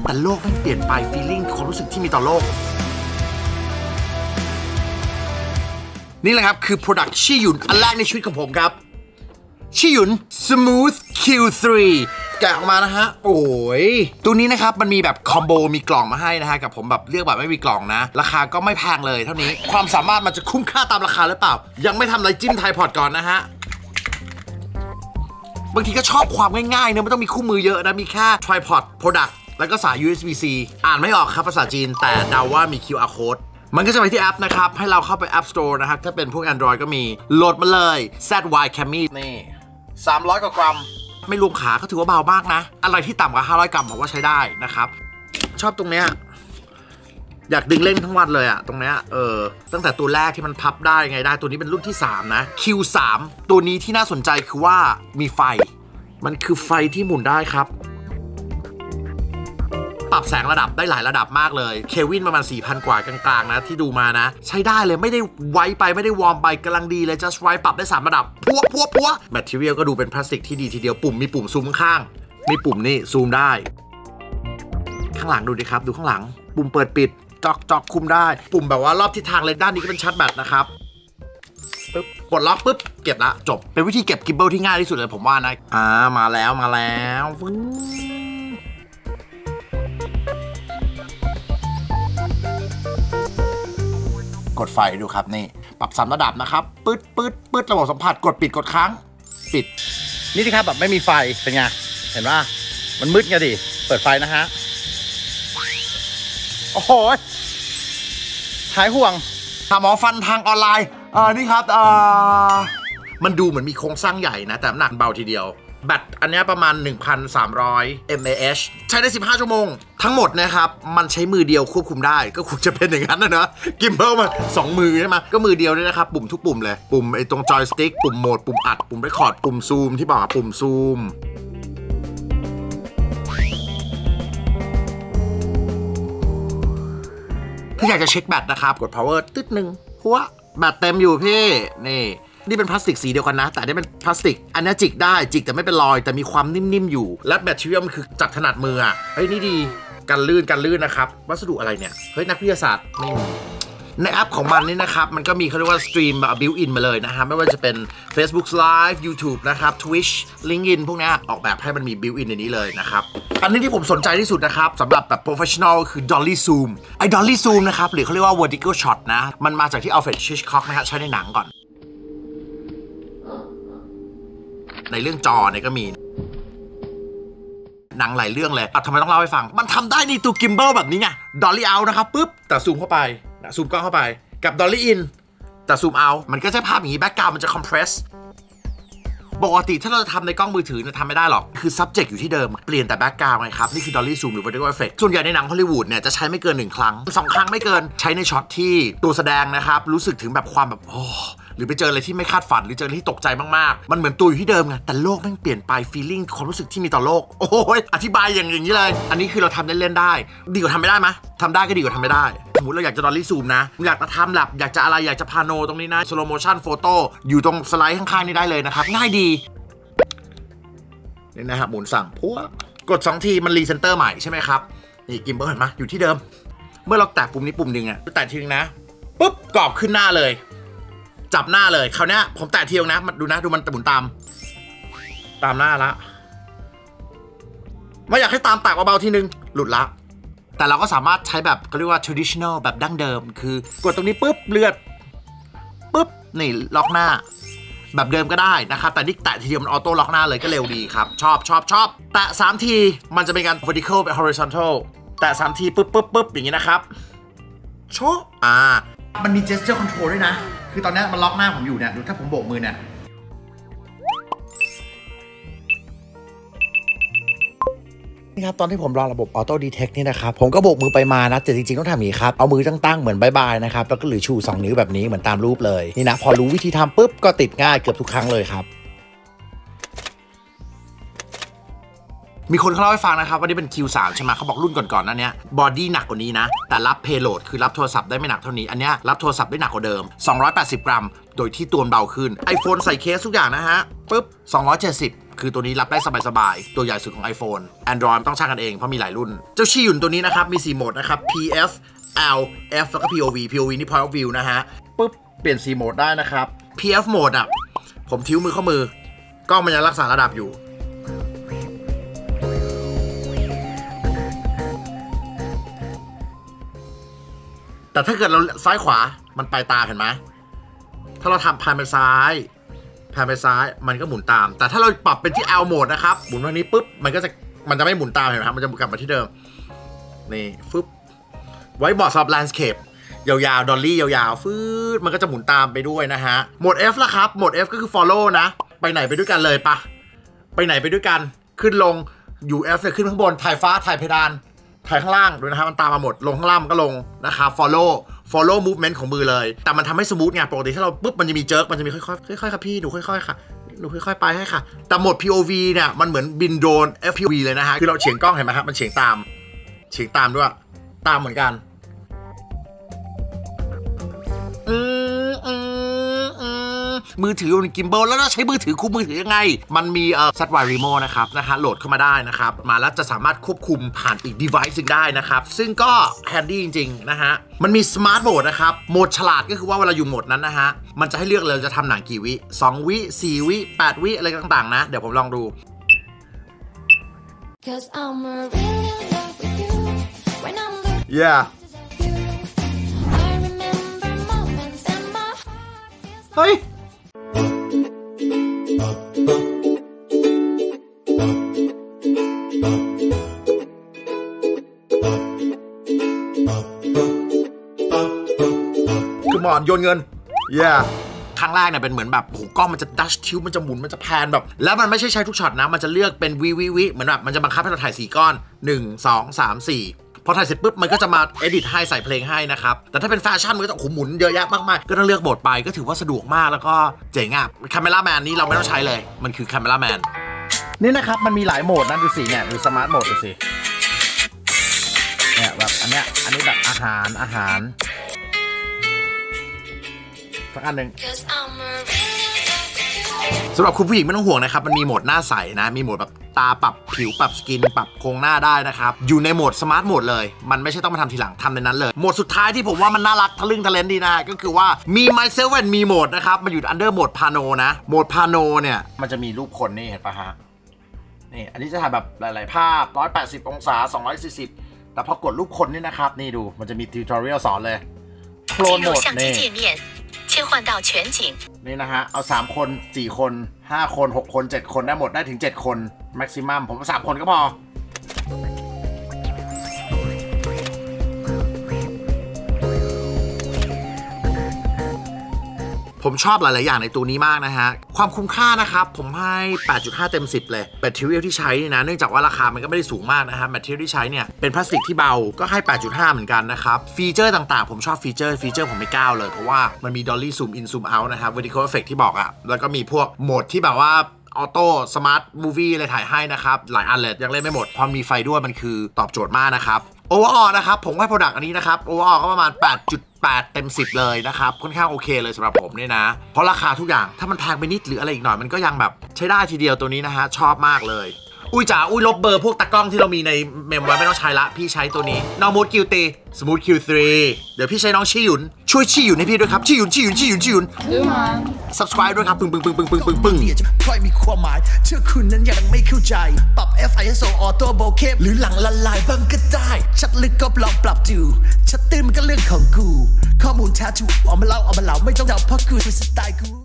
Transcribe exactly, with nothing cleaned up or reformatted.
แต่โลกมันเปลี่ยนไป feeling ความรู้สึกที่มีต่อโลกนี่แหละครับคือ product ชี่หยุนอันแรกในชีวิตของผมครับชี่หยุน smooth คิว ทรี แกะออกมานะฮะโอ้ยตัวนี้นะครับมันมีแบบคอมโบมีกล่องมาให้นะฮะกับผมแบบเลือกแบบไม่มีกล่องนะราคาก็ไม่แพงเลยเท่านี้ความสามารถมันจะคุ้มค่าตามราคาหรือเปล่ายังไม่ทำอะไรจิ้มไทยพอดก่อนนะฮะบางทีก็ชอบความง่ายๆเนอะไม่ต้องมีคู่มือเยอะนะมีแค่ tripod product แล้วก็สาย ยู เอส บี ซี อ่านไม่ออกครับภาษาจีนแต่เดาว่ามี คิว อาร์ code มันก็จะไปที่แอปนะครับให้เราเข้าไป App Store นะครับถ้าเป็นพวก Android ก็มีโหลดมาเลย แซด วาย Cami นี่สามร้อยกว่ากรัมไม่รวมขาก็ถือว่าเบามากนะอะไรที่ต่ำกว่าห้าร้อยกรัมผมว่าใช้ได้นะครับชอบตรงเนี้ยอยากดึงเล่นทั้งวันเลยอะตรงเนี้ยเออตั้งแต่ตัวแรกที่มันพับได้ไงได้ตัวนี้เป็นรุ่นที่สามนะ คิว ทรี ตัวนี้ที่น่าสนใจคือว่ามีไฟมันคือไฟที่หมุนได้ครับปรับแสงระดับได้หลายระดับมากเลยเควินประมาณ สี่พัน กว่ากลางๆนะที่ดูมานะใช้ได้เลยไม่ได้ไวไปไม่ได้วอร์มไปกำลังดีเลย just right ปรับได้สามระดับพัวพัวพัวแมททีเรียลก็ดูเป็นพลาสติกที่ดีทีเดียวปุ่มมีปุ่มซูมข้างมีปุ่มนี่ซูมได้ข้างหลังดูดิครับดูข้างหลังปุ่มเปิดปิดจอกจอกคุมได้ปุ่มแบบว่ารอบทิศทางเลยด้านนี้ก็เป็นชาร์จแบตนะครับปึ๊บกดล็อกปึ๊บเก็บละจบเป็นวิธีเก็บกิมเบิลที่ง่ายที่สุดเลยผมว่านะอ่ามาแล้วมาแล้วกดไฟดูครับนี่ปรับสามระดับนะครับปึ๊ดปึ๊ดปึ๊ดระบบสัมผัสกดปิดกดค้างปิดนี่สิครับแบบไม่มีไฟเป็นไงเห็นว่ามันมืดไงดิเปิดไฟนะฮะโอ้โหหายห่วงหาหมอฟันทางออนไลน์อ่านี่ครับอ่ามันดูเหมือนมีโครงสร้างใหญ่นะแต่น้ำหนักเบาทีเดียวแบตอันนี้ประมาณ หนึ่งพันสามร้อย มิลลิแอมป์ ใช้ได้สิบห้าชั่วโมงทั้งหมดนะครับมันใช้มือเดียวควบคุมได้ก็คงจะเป็นอย่างนั้นนะเนอะกิมเบิลมาสองมือใช่ไหมก็มือเดียวเนี่ยนะครับปุ่มทุกปุ่มเลยปุ่มไอ้ตรงจอยสติ๊กปุ่มโหมดปุ่มอัดปุ่มเรคคอร์ดปุ่มซูมที่บอกปุ่มซูมถ้าอยากจะเช็คแบตนะครับกด power ตึ๊ดหนึ่งหัวแบตเต็มอยู่พี่นี่นี่เป็นพลาสติกสีเดียวกันนะแต่นี่เป็นพลาสติกอันนี้จิกได้จิกแต่ไม่เป็นรอยแต่มีความนิ่มๆอยู่และแบตเตอรี่มันคือจับถนัดมืออ่ะเฮ้ยนี่ดีกันลื่นกันลื่นนะครับวัสดุอะไรเนี่ยเฮ้ยนักวิทยาศาสตร์ไม่มีในแอปของมันนี่นะครับมันก็มีเขาเรียกว่าสตรีมแบบบิวอินมาเลยนะฮะไม่ว่าจะเป็น Facebook Live YouTube นะครับ Twitch LinkedIn พวกนี้ออกแบบให้มันมีบิวอินในนี้เลยนะครับอันนี้ที่ผมสนใจที่สุดนะครับสำหรับแบบ professional คือ Dolly Zoom ไอ้ Dolly Zoom นะครับหรือเขาเรียกว่า vertical shot นะมันมาจากที่ Alfred Hitchcock นะฮะใช้ในหนังก่อนในเรื่องจอเนี่ยก็มีหนังหลายเรื่องเลยอ่ะทำไมต้องเล่าให้ฟังมันทำได้ในตัวกิมเบิลแบบนี้ไง Dolly out นะครับปุ๊บแต่ซูมเข้าไปซูมกล้องเข้าไปกับ Dolly in แต่ซูมเอามันก็จะภาพอย่างนี้แบ็กกราวด์มันจะคอมเพรสปกติถ้าเราจะทำในกล้องมือถือเนี่ยทำไม่ได้หรอกคือ subject อยู่ที่เดิมเปลี่ยนแต่แบ็กกราวด์ไงครับนี่คือ Dolly zoom หรือ vertical effect ส่วนใหญ่ในหนังฮอลลีวูดเนี่ยจะใช้ไม่เกินหนึ่งครั้งสองครั้งไม่เกินใช้ในช็อตที่ตัวแสดงนะครับรู้สึกถึงแบบความแบบโอ้หรือไปเจออะไรที่ไม่คาดฝันหรือเจออะไรที่ตกใจมากๆมันเหมือนตัวอยู่ที่เดิมไงแต่โลกมันเปลี่ยนไป feeling ความรู้สึกที่มีต่อโลกโอ้ยอธิบายอย่างอย่างนี้เลยอันนี้คือเราทำเล่นๆได้ดีกว่าทำไม่ได้ไหมทำได้ก็ดีกว่าทำไม่ได้สมมติเราอยากจะ Dolly zoom นะอยากจะทำแบบอยากจะอะไรอยากจะพาโนตรงนี้นะ slow motion photo อยู่ตรงสไลด์ข้างๆนี่ได้เลยนะครับง่ายดีนี่นะครับหมุนสั่งพัวกดสองทีมันรีเซนเตอร์ใหม่ใช่ไหมครับนี่กิมเบิลเห็นไหมอยู่ที่เดิมเมื่อเราแตะปุ่มนี้ปุ่มหนึ่งอ่ะแตะทีนึงนะปุ๊บกรอบขึ้นหน้าเลยจับหน้าเลยคราวนี้ผมแตะทีนึงนะดูนะดูมันหมุนตามตามหน้าละไม่อยากให้ตามแตะเบาๆทีนึงหลุดละแต่เราก็สามารถใช้แบบเขาเรียกว่า traditional แบบดั้งเดิมคือกดตรงนี้ปุ๊บเลือดปุ๊บนี่ล็อกหน้าแบบเดิมก็ได้นะครับแต่นี่แตะทีเดียวมันออโต้ล็อกหน้าเลยก็เร็วดีครับชอบชอบชอบแตะสามทีมันจะเป็นการ vertical ไป horizontal แตะสามทีปุ๊บปุ๊บปุ๊บอย่างนี้นะครับโชว์อ่ามันมี gesture control ด้วยนะคือตอนนี้มันล็อกหน้าผมอยู่เนี่ยดูถ้าผมโบกมือเนี่ยนี่ครับตอนที่ผมรอระบบ Auto Detect นี่นะครับผมก็โบกมือไปมานะแต่จริงๆต้องทำอย่างนี้ครับเอามือตั้งๆเหมือนบายบายนะครับแล้วก็หรือชูสองนิ้วแบบนี้เหมือนตามรูปเลยนี่นะพอรู้วิธีทำปุ๊บก็ติดง่ายเกือบทุกครั้งเลยครับมีคนเขาเล่าให้ฟังนะครับว่านี่เป็น คิว ทรี ใช่ไหมเขาบอกรุ่นก่อนๆนั้นเนี้ยบอดี้หนักกว่านี้นะแต่รับ payload คือรับโทรศัพท์ได้ไม่หนักเท่านี้อันเนี้ยรับโทรศัพท์ได้หนักกว่าเดิมสองร้อยแปดสิบกรัมโดยที่ตัวเบาขึ้น iPhone ใส่เคสทุกอย่างนะฮะปุ๊บสองร้อยเจ็ดสิบคือตัวนี้รับได้สบายๆตัวใหญ่สุดของ iPhone Android ต้องช่างกันเองเพราะมีหลายรุ่นเจ้าชี่หยุนตัวนี้นะครับมีสี่โหมดนะครับ พี เอฟ L F แล้วก็ พี โอ วี พี โอ วี นี่ point of view นะฮะปุ๊บเปลี่ยนสี่โหมดได้นะครับ พี เอฟ โหมดอ่ะผมทิ้วมือเข้ามือกล้องมันยังรักษาระดับอยู่แต่ถ้าเกิดเราซ้ายขวามันไปตามเห็นไหมถ้าเราทำพานไปซ้ายพานไปซ้ายมันก็หมุนตามแต่ถ้าเราปรับเป็นที่ L โหมดนะครับหมุนตรงนี้ปุ๊บมันก็จะมันจะไม่หมุนตามเห็นไหมครับมันจะกลับมาที่เดิมนี่ฟึบไว้เหมาะสำหรับแลนด์สเคปยาวๆดอลลี่ยาวๆฟืดมันก็จะหมุนตามไปด้วยนะฮะโหมด F ละครับโหมด F ก็คือ follow นะไปไหนไปด้วยกันเลยปะไปไหนไปด้วยกันขึ้นลงอยู่ F เนี่ยขึ้นข้างบนถ่ายฟ้าถ่ายเพดานถ่ายข้างล่างด้วยนะครับมันตามมาหมดลงข้างล่างมันก็ลงนะครับ follow follow movement ของมือเลยแต่มันทำให้สมูทไงปกติถ้าเราปุ๊บมันจะมีเจิร์กมันจะมีค่อยๆค่อยๆค่ะพี่หนูค่อยๆค่ะหนูค่อยๆไปให้ค่ะแต่โหมด พี โอ วี เนี่ยมันเหมือนบินโดรน เอฟ พี โอ วี เลยนะฮะคือเราเฉียงกล้องเห็นไหมครับมันเฉียงตามเฉียงตามด้วยตามเหมือนกันอืมอืมอืมมือถืออยู่ในกิมบอลแล้วเราใช้มือถือคุมมือถือยังไงมันมีเอ่อ Satwire Remote นะครับนะฮะโหลดเข้ามาได้นะครับมาแล้วจะสามารถควบคุมผ่านอีก device ซึ่งได้นะครับซึ่งก็แฮนดี้จริงๆนะฮะมันมี Smart Mode นะครับโหมดฉลาดก็คือว่าเวลาอยู่โหมดนั้นนะฮะมันจะให้เลือกเลยจะทำหนังกี่วิสองวิสี่วิแปดวิอะไรต่างๆนะเดี๋ยวผมลองดู yeahเฮ้ยคือหมอนโยนเงิน yeah ครั้งแรกเนี่ยเป็นเหมือนแบบโอ้โหกล้องมันจะดัชทิวมันจะหมุนมันจะแพนแบบแล้วมันไม่ใช่ใช้ทุกช็อตนะมันจะเลือกเป็นวิวิวิเหมือนแบบมันจะบังคับให้เราถ่ายสี่ก้อนหนึ่ง สอง สาม สี่พอถ่ายเสร็จปุ๊บมันก็จะมาเอดิทให้ใส่เพลงให้นะครับแต่ถ้าเป็นแฟชั่นมันก็จะโอ้โหหมุนเยอะแยะมากๆก็ต้องเลือกโหมดไปก็ถือว่าสะดวกมากแล้วก็เจ๋งอ่ะคาเมล่าแมนนี้เราไม่ต้องใช้เลยมันคือคาเมล่าแมนนี่นะครับมันมีหลายโหมดนะดูสิเนี่ยดูสมาร์ทโหมดดูสิเนี่ยแบบอันเนี้ยอันนี้แบบอาหารอาหารสักอันหนึ่งสำหรับคุณผู้หญิงไม่ต้องห่วงนะครับมันมีโหมดหน้าใสนะมีโหมดแบบตาปรับผิวปรับสกินปรับโครงหน้าได้นะครับอยู่ในโหมดสมาร์ทโหมดเลยมันไม่ใช่ต้องมาทำทีหลังทำในนั้นเลยโหมดสุดท้ายที่ผมว่ามันน่ารักทะลึ่งทะเลนดีนะก็คือว่ามี myself and me โหมดนะครับมันอยู่ under โหมดพาโนนะโหมดพาโนเนี่ยมันจะมีรูปคนนี่เห็นปะฮะนี่อันนี้จะถ่ายแบบหลายๆภาพหนึ่งร้อยแปดสิบองศาสองร้อยสี่สิบแต่พอกดรูปคนนี่นะครับนี่ดูมันจะมีทิวทอเรียลสอนเลยโคลนโหมดนี่นี่นะฮะเอาสามคนสี่คนห้าคนหกคนเจ็ดคนได้หมดได้ถึงเจ็ดคนแม็กซิมัมผมสามคนก็พอผมชอบหลายๆอย่างในตัวนี้มากนะฮะความคุ้มค่านะครับผมให้ แปดจุดห้า เต็มสิบเลยแมททีเรียลที่ใช้นี่นะเนื่องจากว่าราคามันก็ไม่ได้สูงมากนะฮะแมททีเรียลที่ใช้เนี่ยเป็นพลาสติกที่เบาก็ให้ แปดจุดห้า เหมือนกันนะครับฟีเจอร์ต่างๆผมชอบฟีเจอร์ฟีเจอร์ผมไม่ก้าวเลยเพราะว่ามันมี Dolly Zoom In Zoom Out นะครับ Vertical Effect ที่บอกอะแล้วก็มีพวกโหมดที่แบบว่าออโต้สมาร์ทมูฟวี่อะไรถ่ายให้นะครับหลายอันเลยยังเล่นไม่หมดพอมีไฟด้วยมันคือตอบโจทย์มากนะครับโอเวอร์ออลนะครับผมให้โปรดักต์อันนี้นะครับโอเวอร์ออลก็ประมาณ แปดจุดแปด เต็มสิบเลยนะครับค่อนข้างโอเคเลยสำหรับผมเนี่ยนะเพราะราคาทุกอย่างถ้ามันแพงไปนิดหรืออะไรอีกหน่อยมันก็ยังแบบใช้ได้ทีเดียวตัวนี้นะฮะชอบมากเลยอุ้ยจ๋าอุ้ยลบเบอร์พวกตากล้องที่เรามีในเมมไว้ไม่ต้องใช้ละพี่ใช้ตัวนี้น้องมูดคิวตีสมูทคิวทรีเดี๋ยวพี่ใช้น้องชี่หยุนช่วยชี่หยุนให้พี่ด้วยครับชี่หยุนชี่หยุนชี่หยุนชี่หยุน subscribe ด้วยครับปึ้งปึ้งปึ้งปึ้งปึ้งปึ้งปึ้งจะค่อยมีความหมายเชื่อคุณนั้นยังไม่เข้าใจปรับ เอฟ ไอ เอส โอ Auto Bokeh หรือหลังละลายบ้างก็ได้ชัดลึกก็ลองปรับดูชัดตื้นมันก็เรื่องของกูข้อมูลแท้ถูกเอามาเล่าเอามาเล่าไม่ต้องเดาเพราะกูเป็นสไตล์กู